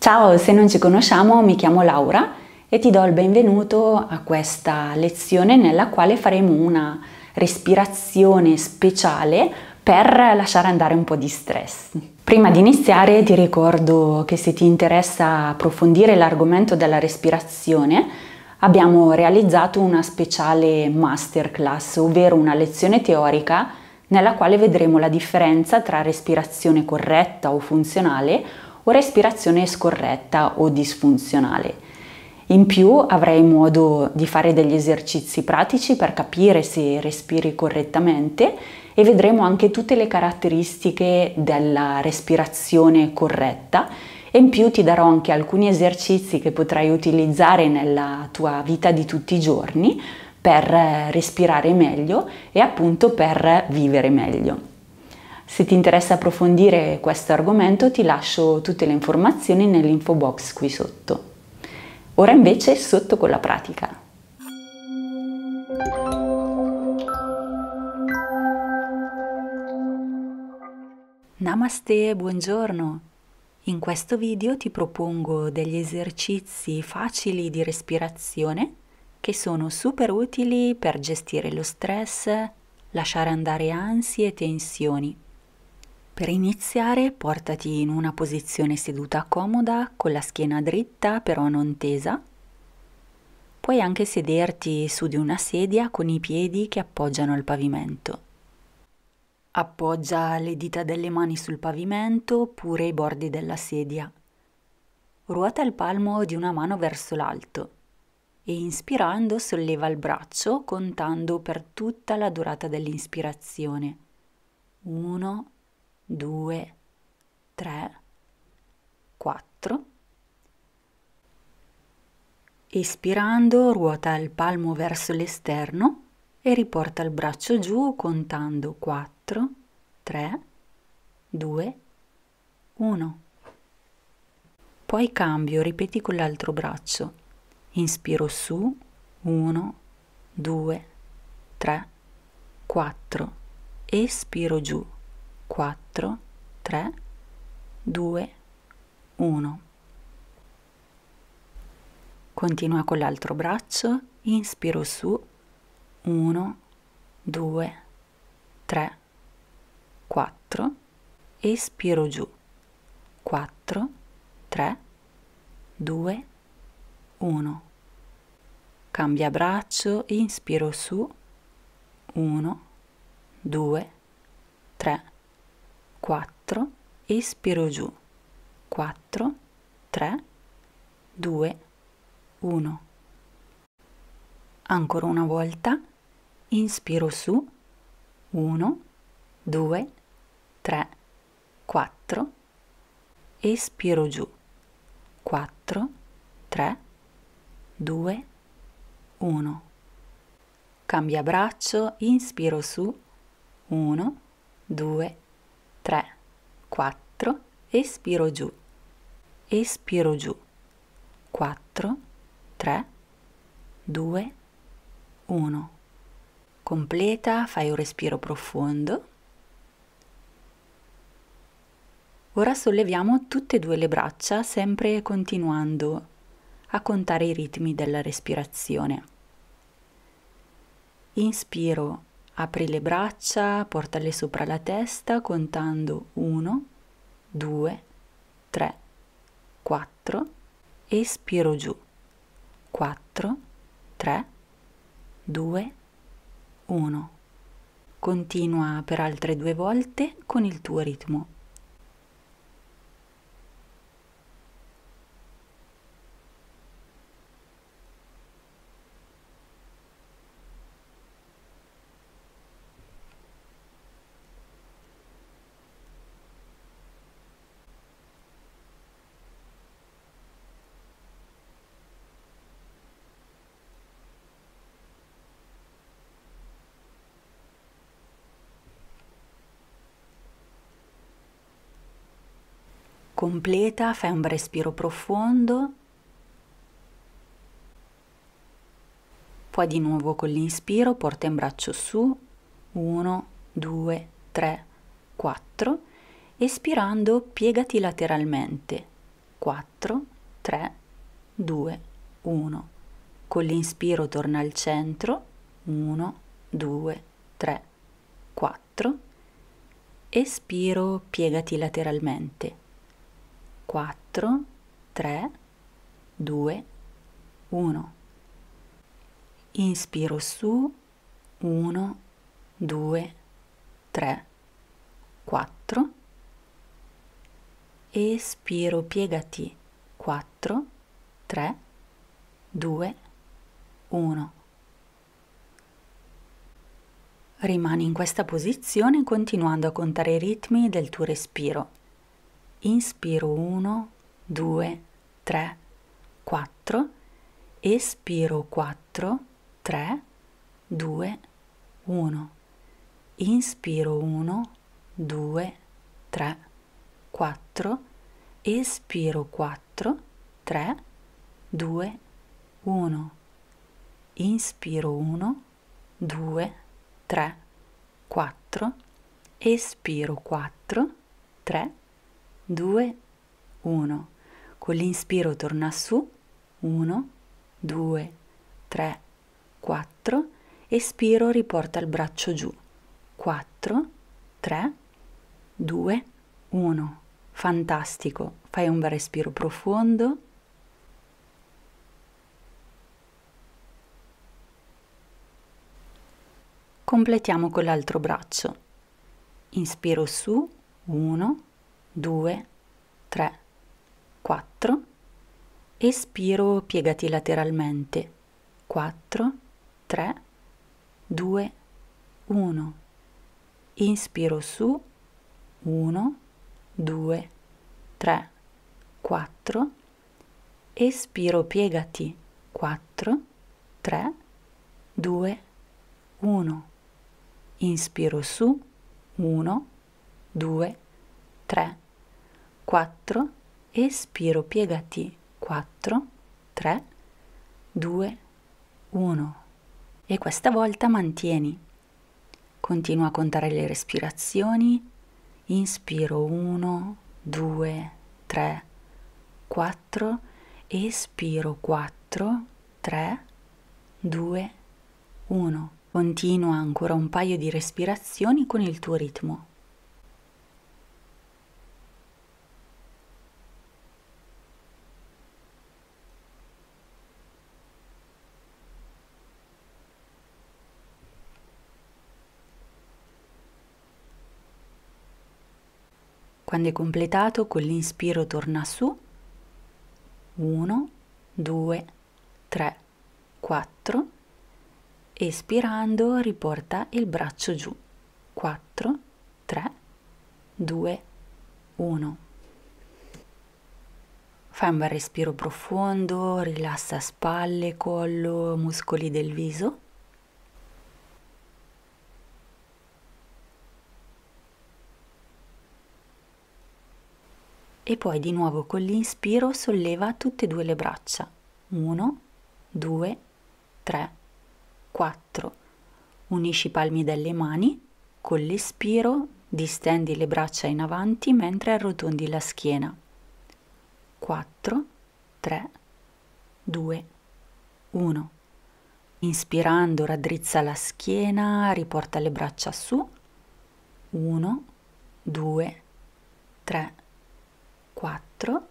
Ciao, se non ci conosciamo mi chiamo Laura e ti do il benvenuto a questa lezione nella quale faremo una respirazione speciale per lasciare andare un po' di stress. Prima di iniziare ti ricordo che se ti interessa approfondire l'argomento della respirazione abbiamo realizzato una speciale masterclass, ovvero una lezione teorica nella quale vedremo la differenza tra respirazione corretta o funzionale o respirazione scorretta o disfunzionale. In più avrai modo di fare degli esercizi pratici per capire se respiri correttamente e vedremo anche tutte le caratteristiche della respirazione corretta e in più ti darò anche alcuni esercizi che potrai utilizzare nella tua vita di tutti i giorni per respirare meglio e appunto per vivere meglio. Se ti interessa approfondire questo argomento ti lascio tutte le informazioni nell'info box qui sotto. Ora invece sotto con la pratica. Namaste, buongiorno! In questo video ti propongo degli esercizi facili di respirazione che sono super utili per gestire lo stress, lasciare andare ansie e tensioni. Per iniziare, portati in una posizione seduta comoda, con la schiena dritta però non tesa. Puoi anche sederti su di una sedia con i piedi che appoggiano al pavimento. Appoggia le dita delle mani sul pavimento oppure i bordi della sedia. Ruota il palmo di una mano verso l'alto e inspirando solleva il braccio contando per tutta la durata dell'inspirazione. 1, 2, 3, 4. Espirando ruota il palmo verso l'esterno e riporta il braccio giù contando 4, 3, 2, 1. Poi cambio, ripeti con l'altro braccio. Inspiro su, 1, 2, 3, 4. Espiro giù. 4, 3, 2, 1. Continua con l'altro braccio, inspiro su, 1, 2, 3, 4, espiro giù, 4, 3, 2, 1. Cambia braccio, inspiro su, 1, 2, 3, 4, espiro giù, 4, 3, 2, 1. Ancora una volta, inspiro su, 1, 2, 3, 4, espiro giù, 4, 3, 2, 1. Cambia braccio, inspiro su, 1, 2, 3, 4, espiro giù, 4, 3, 2, 1. Completa, fai un respiro profondo. Ora solleviamo tutte e due le braccia, sempre continuando a contare i ritmi della respirazione. Inspiro, apri le braccia, portale sopra la testa contando 1, 2, 3, 4. Espiro giù, 4, 3, 2, 1. Continua per altre 2 volte con il tuo ritmo. Completa, fai un respiro profondo, poi di nuovo con l'inspiro porta in braccio su, 1, 2, 3, 4, espirando piegati lateralmente, 4, 3, 2, 1. Con l'inspiro torna al centro, 1, 2, 3, 4. Espiro, piegati lateralmente, 4, 3, 2, 1. Inspiro su, 1, 2, 3, 4. Espiro, piegati, 4, 3, 2, 1. Rimani in questa posizione continuando a contare i ritmi del tuo respiro. Inspiro 1, 2, 3, 4. Espiro 4, 3, 2, 1. Inspiro 1, 2, 3, 4. Espiro 4, 3, 2, 1. Inspiro 1, 2, 3, 4. Espiro 4, 3, 2, 1. Con l'inspiro torna su, 1, 2, 3, 4. Espiro, riporta il braccio giù, 4, 3, 2, 1. Fantastico, fai un bel respiro profondo. Completiamo con l'altro braccio. Inspiro su, 1, 2, 3, 4. Espiro, piegati lateralmente, 4, 3, 2, 1. Inspiro su, 1, 2, 3, 4. Espiro, piegati, 4, 3, 2, 1. Inspiro su, 1, 2, 3, 4. Espiro, piegati, 4, 3, 2, 1. E questa volta mantieni. Continua a contare le respirazioni. Inspiro 1, 2, 3, 4. Espiro 4, 3, 2, 1. Continua ancora un paio di respirazioni con il tuo ritmo. Quando è completato, con l'inspiro torna su, 1, 2, 3, 4. Espirando riporta il braccio giù, 4, 3, 2, 1. Fai un bel respiro profondo, rilassa spalle, collo, muscoli del viso. E poi di nuovo con l'inspiro solleva tutte e due le braccia, 1, 2, 3, 4. Unisci i palmi delle mani, con l'espiro distendi le braccia in avanti mentre arrotondi la schiena. 4, 3, 2, 1. Inspirando raddrizza la schiena, riporta le braccia su. 1, 2, 3, 4.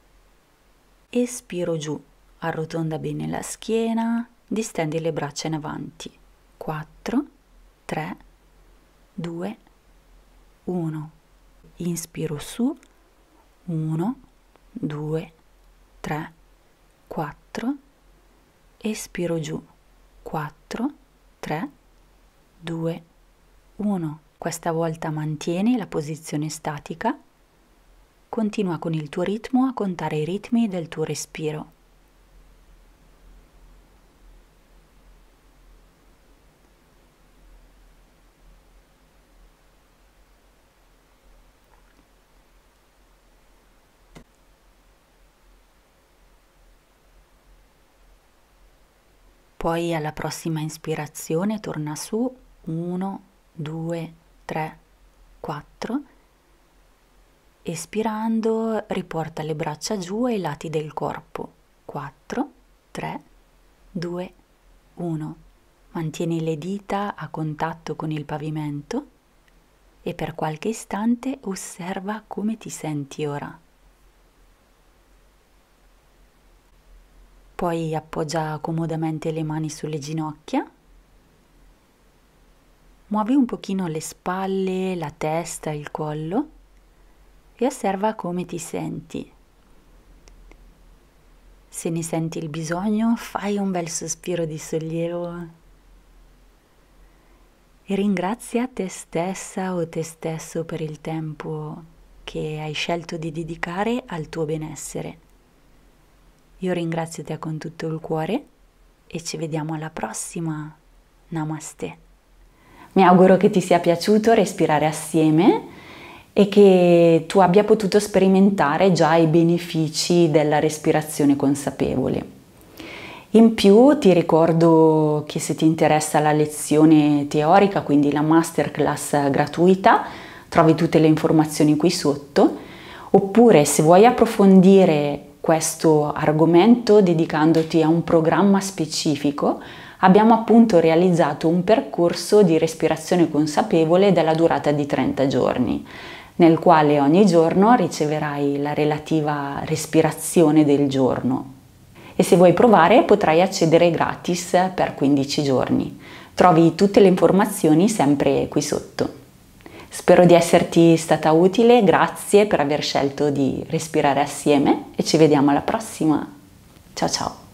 Espiro giù, arrotonda bene la schiena, distendi le braccia in avanti. 4, 3, 2, 1. Inspiro su, 1, 2, 3, 4. Espiro giù, 4, 3, 2, 1. Questa volta mantieni la posizione statica. Continua con il tuo ritmo a contare i ritmi del tuo respiro. Poi alla prossima ispirazione torna su, 1, 2, 3, 4. Espirando, riporta le braccia giù ai lati del corpo. 4, 3, 2, 1. Mantieni le dita a contatto con il pavimento e per qualche istante osserva come ti senti ora. Poi appoggia comodamente le mani sulle ginocchia. Muovi un pochino le spalle, la testa, il collo e osserva come ti senti. Se ne senti il bisogno, fai un bel sospiro di sollievo e ringrazia te stessa o te stesso per il tempo che hai scelto di dedicare al tuo benessere. Io ringrazio te con tutto il cuore e ci vediamo alla prossima. Namaste. Mi auguro che ti sia piaciuto respirare assieme e che tu abbia potuto sperimentare già i benefici della respirazione consapevole. In più ti ricordo che se ti interessa la lezione teorica, quindi la masterclass gratuita, trovi tutte le informazioni qui sotto, oppure se vuoi approfondire questo argomento dedicandoti a un programma specifico, abbiamo appunto realizzato un percorso di respirazione consapevole della durata di 30 giorni, nel quale ogni giorno riceverai la relativa respirazione del giorno. E se vuoi provare potrai accedere gratis per 15 giorni. Trovi tutte le informazioni sempre qui sotto. Spero di esserti stata utile, grazie per aver scelto di respirare assieme e ci vediamo alla prossima. Ciao ciao!